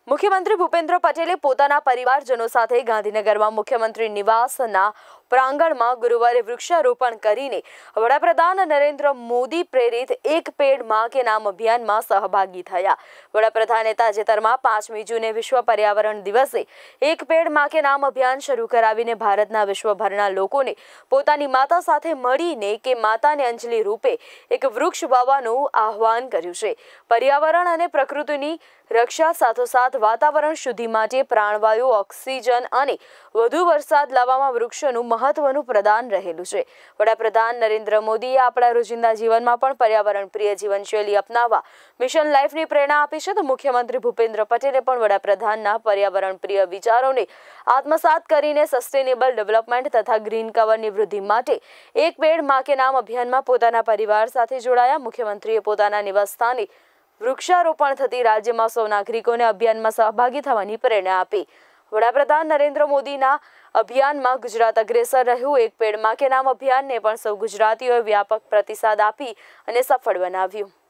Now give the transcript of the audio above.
મુખ્યમંત્રી ભૂપેન્દ્ર પટેલે પોતાના પરિવારજનો સાથે ગાંધીનગરમાં મુખ્યમંત્રી નિવાસના પ્રાંગણમાં ગુરુવારે વૃક્ષારોપણ કરીને વડાપ્રધાન નરેન્દ્ર મોદી પ્રેરિત એક પેડ માં કે નામ અભિયાનમાં સહભાગી થયા। વડાપ્રધાને તાજેતરમાં 5મી જૂને વિશ્વ પર્યાવરણ દિવસે એક પેડ માં કે નામ અભિયાન શરૂ કરાવીને ભારતના વિશ્વભરના લોકોને પોતાની માતા સાથે મળીને કે માતાને અંજલિ રૂપે એક વૃક્ષ વાવવાનું આહ્વાન કર્યું છે। પર્યાવરણ અને પ્રકૃતિની રક્ષા સાથોસાથ વાતાવરણ શુદ્ધિ માટે પ્રાણવાયુ, ઓક્સિજન અને વધુ વરસાદ લાવવામાં વૃક્ષોનું મહત્વનું પ્રદાન રહેલું છે। વડાપ્રધાન નરેન્દ્ર મોદીએ આપણા રોજિંદા જીવનમાં પણ પર્યાવરણ પ્રિય જીવનશૈલી અપનાવવા મિશન લાઈફની પ્રેરણા આપી છે। તો મુખ્યમંત્રી ભૂપેન્દ્ર પટેલે પણ વડાપ્રધાનના પર્યાવરણ પ્રિય વિચારોને આત્મસાત કરીને સસ્ટેનેબલ ડેવલપમેન્ટ તથા ગ્રીન કવરની વૃદ્ધિ માટે એક પેડ માં કે નામ અભિયાનમાં પોતાના પરિવાર સાથે જોડાયા। મુખ્યમંત્રીએ પોતાના નિવાસસ્થાને વૃક્ષારોપણ થતી રાજ્યમાં સૌ નાગરિકોને અભિયાનમાં સહભાગી થવાની પ્રેરણા આપી। વડાપ્રધાન નરેન્દ્ર મોદીના અભિયાનમાં ગુજરાત અગ્રેસર રહ્યું। એક પેડ માં કે નામ અભિયાનને પણ સૌ ગુજરાતીઓએ વ્યાપક પ્રતિસાદ આપી અને સફળ બનાવ્યું।